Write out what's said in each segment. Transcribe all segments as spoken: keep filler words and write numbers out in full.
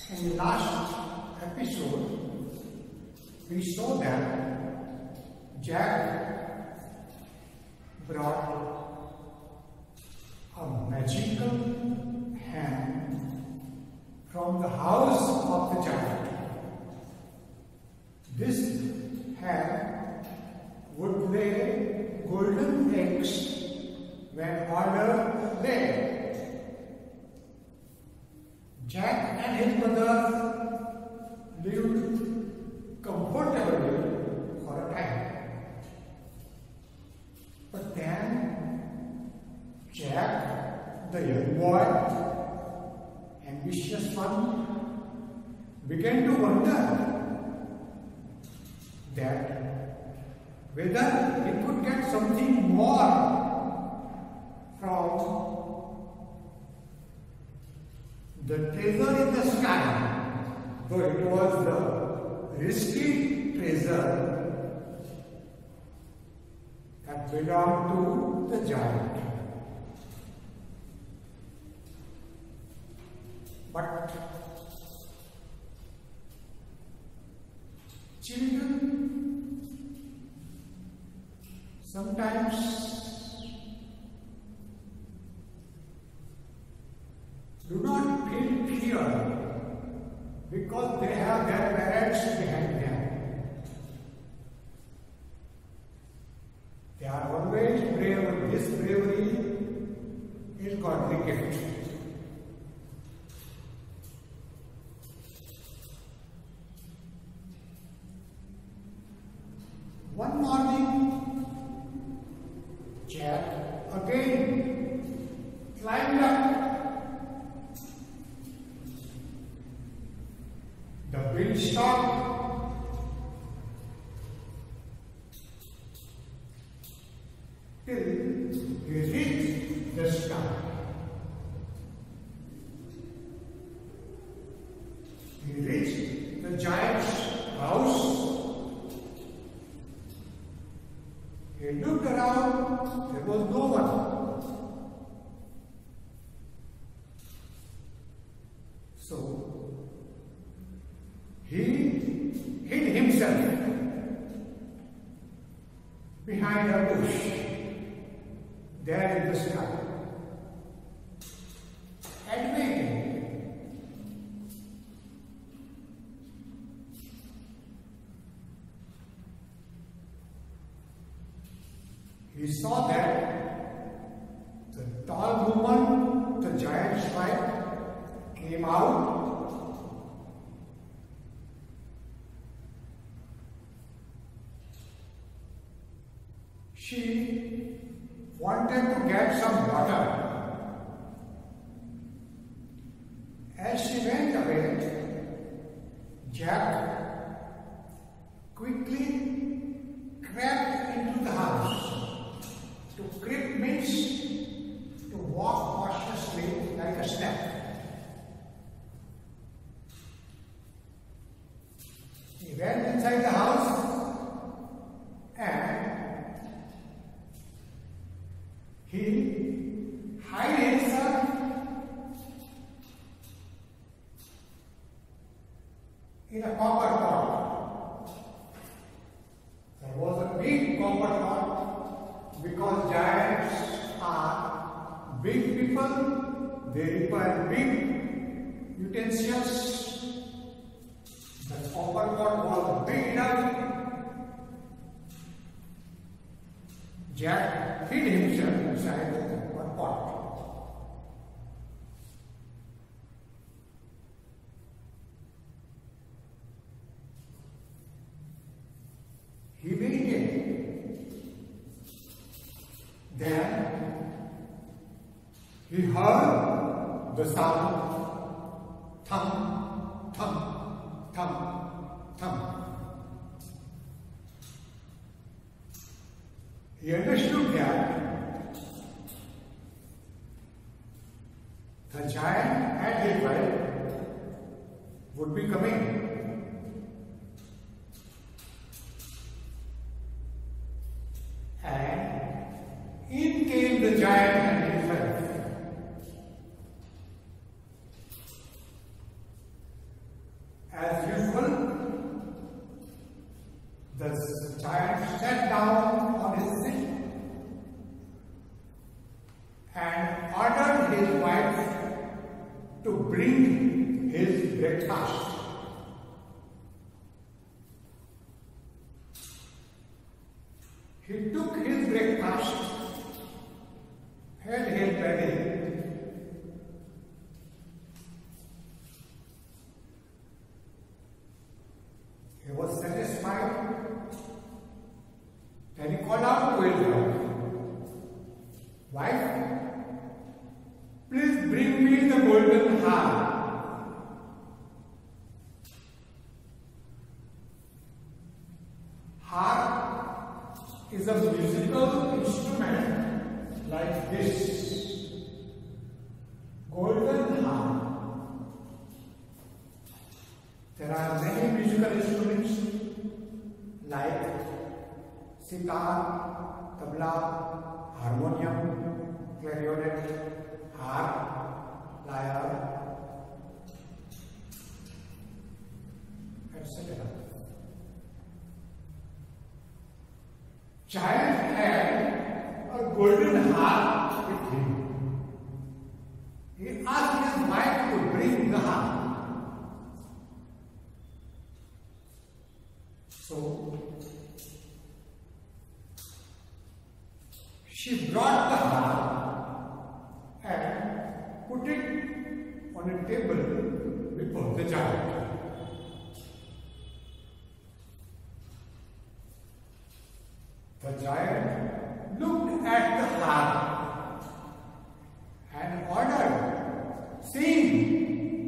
In the last episode, we saw that Jack brought a magical hand from the house of the giant. This hand would lay golden eggs when order lay. Jack and his brother lived comfortably for a time. But then Jack, the young boy, ambitious one, began to wonder that whether he could get something more from the treasure in the sky, though it was the risky treasure that belonged to the giant. But children sometimes do not feel fear because they have their parents behind them. They are always brave. This bravery is godly gift. One morning, Jack again climbed up the beanstalk till he reached the sky. He reached the giant's house. He looked around, there was no one. So, he hid himself behind a bush there in the sky and waited. He saw that the tall woman, the giant's wife, came out. She wanted to get some water. As she went away, Jack quickly crept into the house. To creep means to walk cautiously like a step. He went inside the house and he hid himself in a copper pot. There was a big copper pot because giants are big people, they require big utensils. The copper pot was big enough. Jack hid himself inside the copper pot. He waited. Then he heard the sound thump, thump, thump, thump. He understood that the giant and his wife would be coming. And in came the giant and his wife. He took his breakfast, had his ready, he was satisfied. Then he called out to his wife, "Wife, please bring me the golden harp." Harp is a musical instrument like this. Golden harp. There are many musical instruments like sitar, tabla, harmonium, clarinet, harp, lyre, et cetera. Giant had a golden harp with him. He asked his wife to bring the harp. So she brought the harp and put it on a table before the giant. The giant looked at the harp and ordered, "Sing!"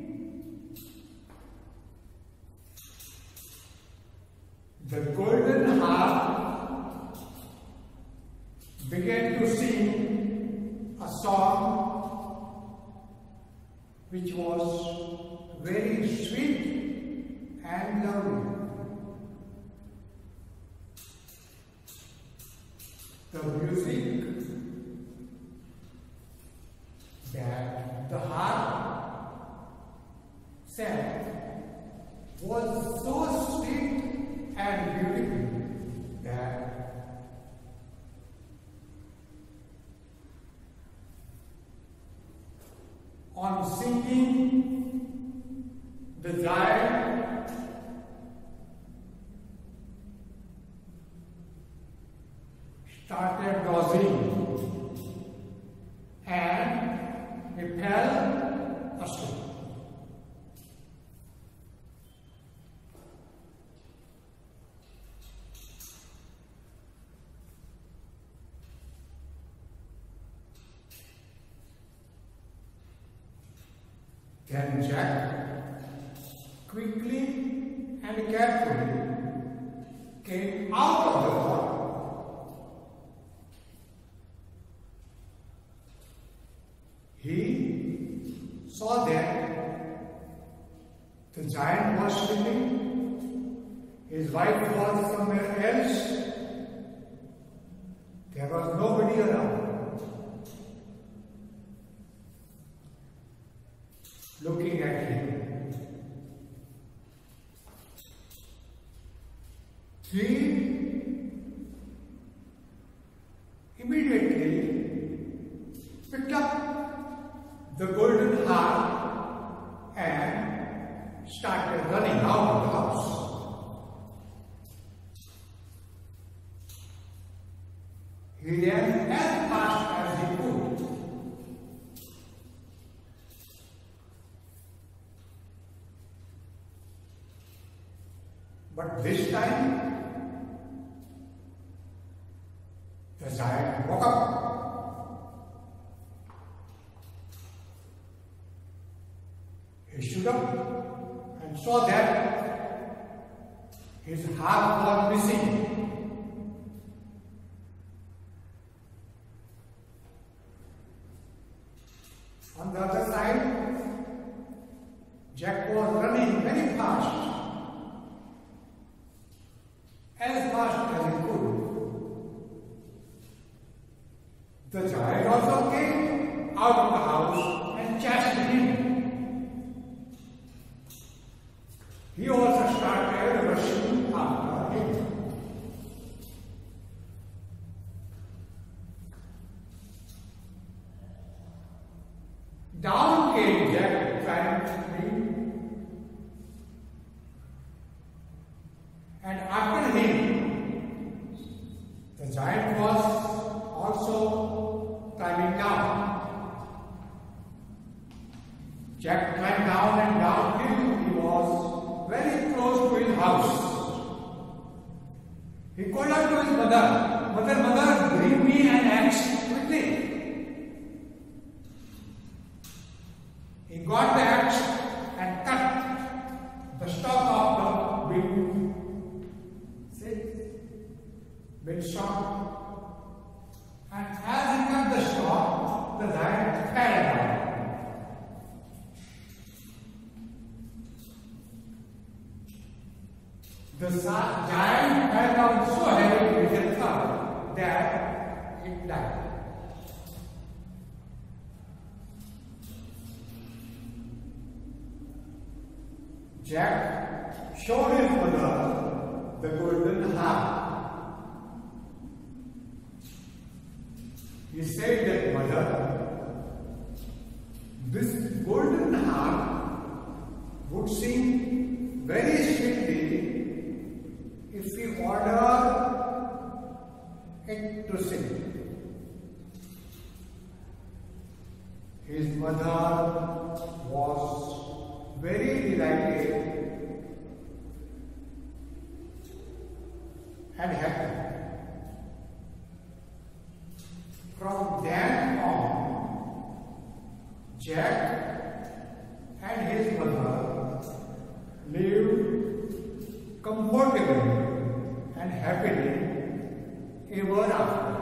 The golden harp began to sing a song which was very sweet and lovely. The music that the harp sang was so sweet and beautiful that on singing, the giant started dozing and he fell asleep. Then Jack quickly and carefully came out of the water. He saw that the giant was sleeping, his wife was somewhere else, there was nobody around. Looking at him, he immediately picked up the golden harp and started running out of the house. He ran as fast as he could. But this time, the giant woke up. He stood up and saw that his harp was missing. On the other side, Jack was running very fast. As fast as he could. The giant also came out of the house and chased him. He also started rushing after him. Down came Jack triumphantly, and after him, the giant Jack was also climbing down. Jack climbed down and down till he was very close to his house. He called out to his mother, Mother, mother, bring me an axe quickly. He got the axe and cut the stalk of the wind. See? Wind stalk. And as he cut the stalk, the giant fell down. The giant fell down so heavy with a thud that it died. Jack showed his mother the golden harp. He said that, Mother, this golden harp would sing very sweetly if we order it to sing. His mother was very delighted and happy. From then on, Jack and his mother lived comfortably and happily ever after.